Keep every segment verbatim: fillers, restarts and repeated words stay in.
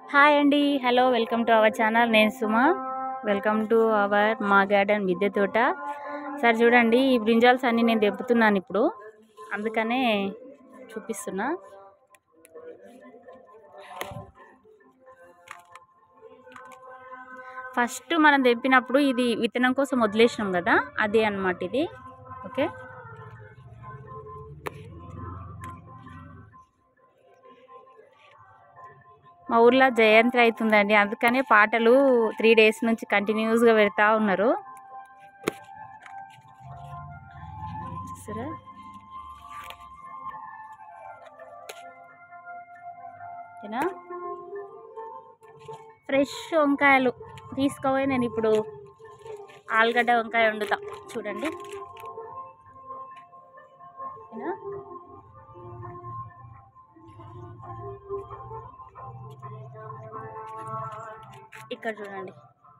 Hi అండి, hello, welcome to our channel. నేను Suma. Welcome to our మా గార్డెన్ మిద్దె తోట. సార్ చూడండి, ఈ బ్రింజాల్స్ అన్నీ నేను తెంపుతున్నాను ఇప్పుడు, అందుకనే చూపిస్తున్నా. ఫస్ట్ మనం తెంపినప్పుడు ఇది విత్తనం కోసం వదిలేసినాం కదా, అదే అన్నమాట ఇది. ఓకే, మా ఊర్లో జయంతి అవుతుందండి, అందుకనే పాటలు త్రీ డేస్ నుంచి కంటిన్యూస్గా పెడతా ఉన్నారు. చూసారా, ఓకేనా? ఫ్రెష్ వంకాయలు తీసుకుపోయి నేను ఇప్పుడు ఆలుగడ్డ వంకాయ వండుతా. చూడండి, ఓకేనా? ఇక్కడ చూడండి,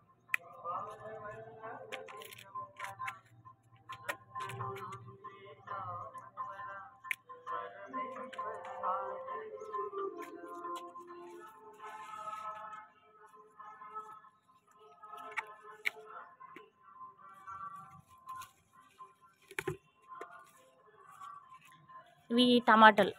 ఇవి టమాటాలు.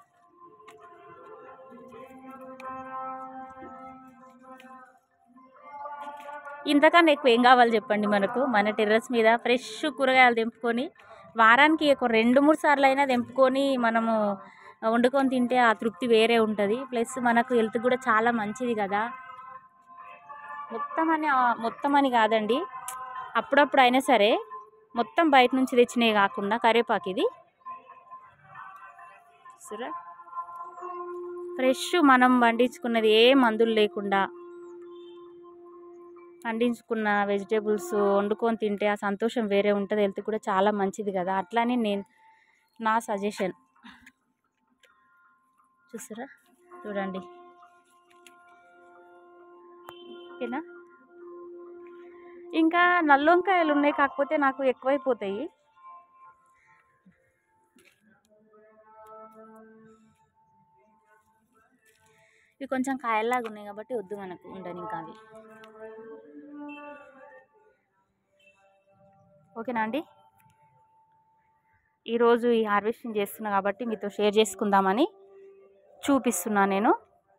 ఇంతకన్నా ఎక్కువ ఏం కావాలి చెప్పండి మనకు? మన టెర్రస్ మీద ఫ్రెష్ కూరగాయలు తెంపుకొని వారానికి ఒక రెండు మూడు సార్లు అయినా తెంపుకొని మనము వండుకొని తింటే ఆ తృప్తి వేరే ఉంటుంది. ప్లస్ మనకు హెల్త్ కూడా చాలా మంచిది కదా. మొత్తం అని మొత్తం అని కాదండి, అప్పుడప్పుడు అయినా సరే, మొత్తం బయట నుంచి తెచ్చినవి కాకుండా కరివేపాకు ఇది సరే ఫ్రెష్ మనం పండించుకున్నది, ఏ మందులు లేకుండా పండించుకున్న వెజిటేబుల్స్ వండుకొని తింటే ఆ సంతోషం వేరే ఉంటుంది. హెల్త్ కూడా చాలా మంచిది కదా. అట్లానే నేను నా సజెషన్. చూసారా, చూడండి, ఓకేనా? ఇంకా నల్ల వంకాయలు ఉన్నాయి, కాకపోతే నాకు ఎక్కువైపోతాయి. ఇవి కొంచెం కాయల్లాగా ఉన్నాయి కాబట్టి వద్దు మనకు, ఉండని ఇంకా అవి. ఓకేనా అండి? ఈరోజు ఈ హార్వెస్టింగ్ చేస్తున్నా కాబట్టి మీతో షేర్ చేసుకుందామని చూపిస్తున్నా నేను.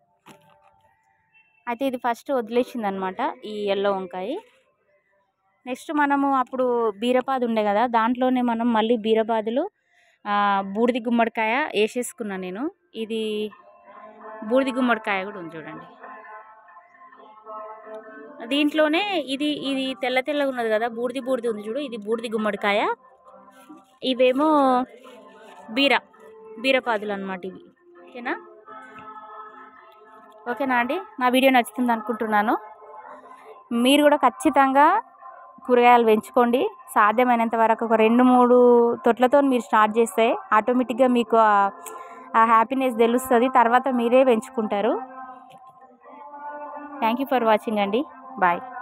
అయితే ఇది ఫస్ట్ వదిలేసింది అనమాట, ఈ ఎల్లో వంకాయ. నెక్స్ట్ మనము అప్పుడు బీరపాదు ఉండే కదా, దాంట్లోనే మనం మళ్ళీ బీరపాదులు బూడిది గుమ్మడికాయ వేసేసుకున్నా నేను. ఇది బూడిది గుమ్మడికాయ కూడా ఉంది చూడండి దీంట్లోనే. ఇది ఇది తెల్ల తెల్లగా ఉన్నది కదా, బూడిది బూడిది ఉంది చూడు, ఇది బూడిది గుమ్మడికాయ. ఇవేమో బీర బీరపాదులు అనమాట ఇవి. ఓకేనా? ఓకేనా అండి? నా వీడియో నచ్చుతుంది అనుకుంటున్నాను. మీరు కూడా ఖచ్చితంగా కూరగాయలు పెంచుకోండి. సాధ్యమైనంత వరకు ఒక రెండు మూడు తొట్లతో మీరు స్టార్ట్ చేస్తే ఆటోమేటిక్గా మీకు ఆ హ్యాపీనెస్ తెలుస్తుంది, తర్వాత మీరే పెంచుకుంటారు. థ్యాంక్ యూ ఫర్ వాచింగ్ అండి. బాయ్.